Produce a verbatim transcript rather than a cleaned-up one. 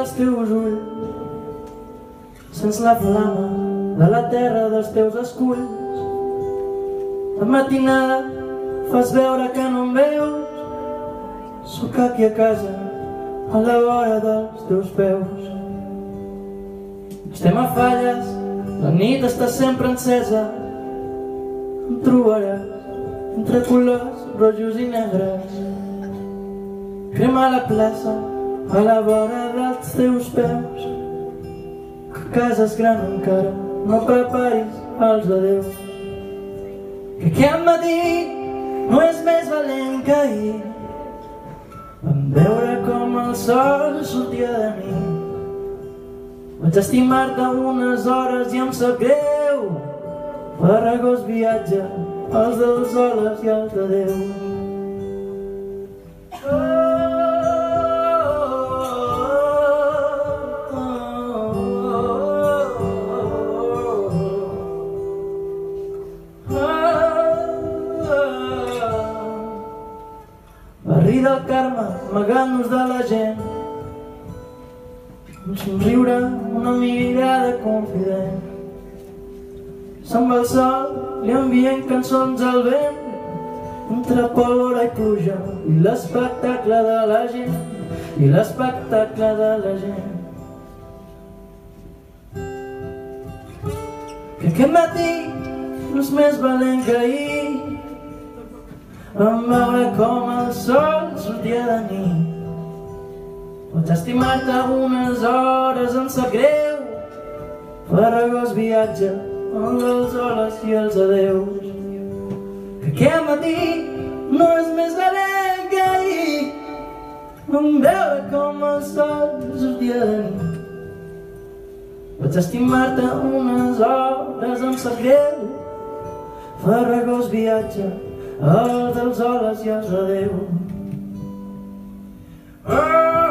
dels teus ulls, sents la flama de la terra dels teus esculls. De matinada fas veure que no em veus, sóc aquí a casa, a la vora dels teus peus. Estem a falles, la nit està sempre encesa, em trobaràs entre colors rojos i negres. Crema la plaça, a la vora dels teus peus, que casa és gran encara, no preparis els adeus. Que aquest matí no és més valent que ahir, vam veure com el sol sortia de mi. Vaig estimar-te unes hores i em sap greu, farragós viatge, els dels holes i els adeus. Barri del Carme, amagant-nos de la gent, un somriure, una mirada confident. Se'n va el sol, li envien cançons al vent, entre pólvora i pluja, i l'espectacle de la gent, i l'espectacle de la gent. Que aquest matí no és més valent que ahir, vam veure com el sol sortia de nit. Vaig estimar-te unes hores, em sap greu, farragós viatge, el dels holes i els adeus. Que aquest matí no és més valent que ahir, vam veure com el sol sortia de nit. Vaig estimar-te unes hores, em sap greu, farragós viatge, el dels holes i els adeus. Oh!